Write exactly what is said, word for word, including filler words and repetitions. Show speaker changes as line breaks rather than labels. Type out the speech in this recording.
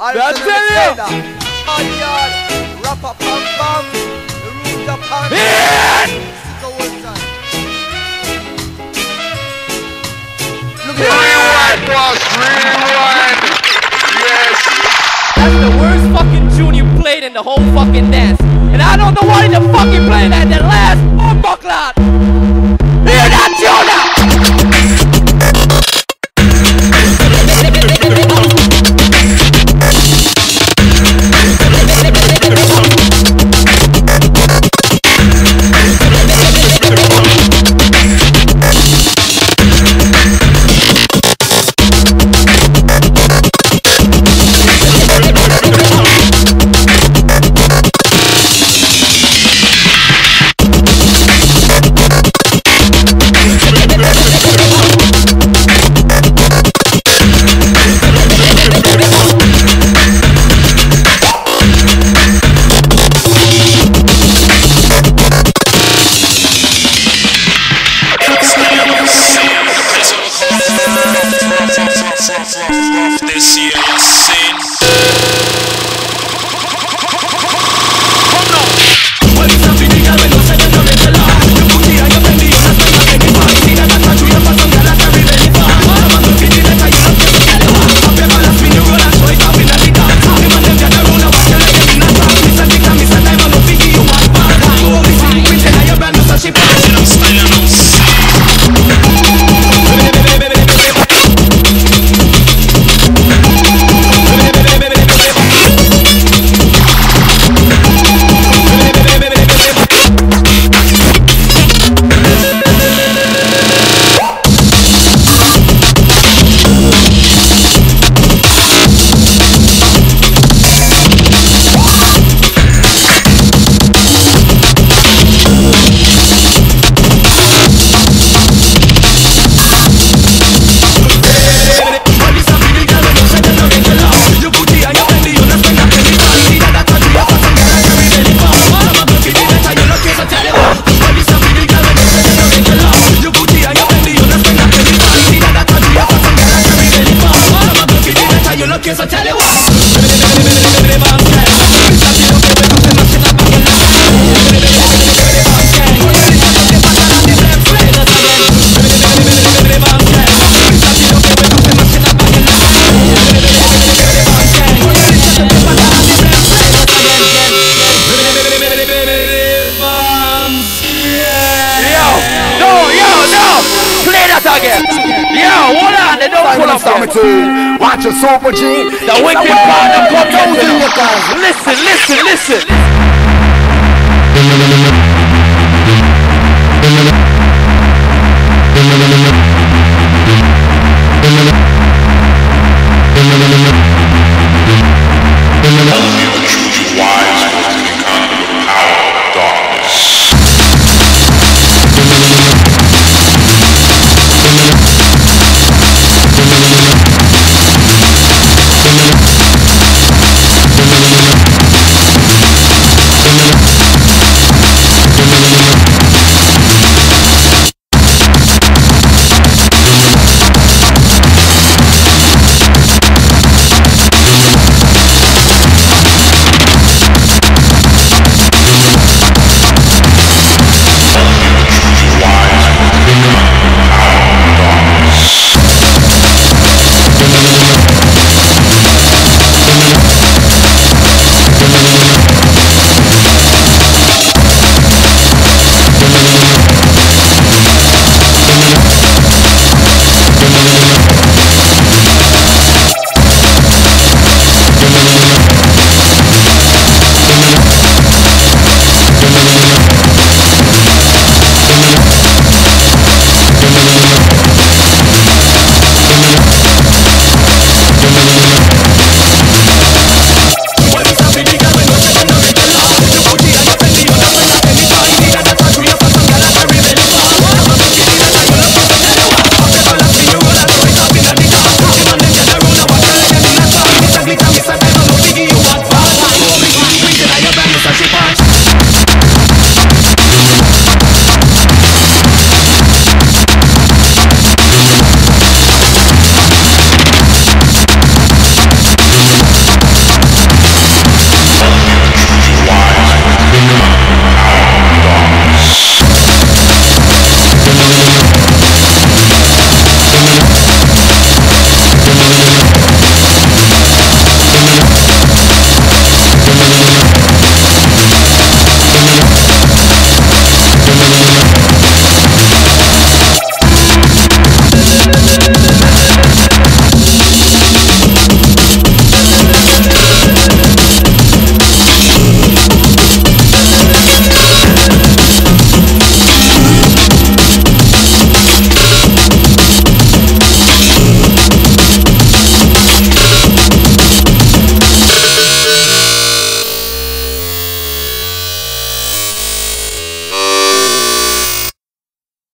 I tell you. Hot yard, rapper pam pam, the roots of pan. Sick of one time. Look at
rewind, boss, rewind. Yes.
That's the worst fucking tune you played in the whole fucking dance. And I don't know why the fucking playing that the last bomb clot. Hear that tune now.
This year you seen.
So tell you what.
Watch your Super G.
The wicked part of coming. Listen, listen, listen.
Only the truly wise can conquer the power of darkness.
Revolution.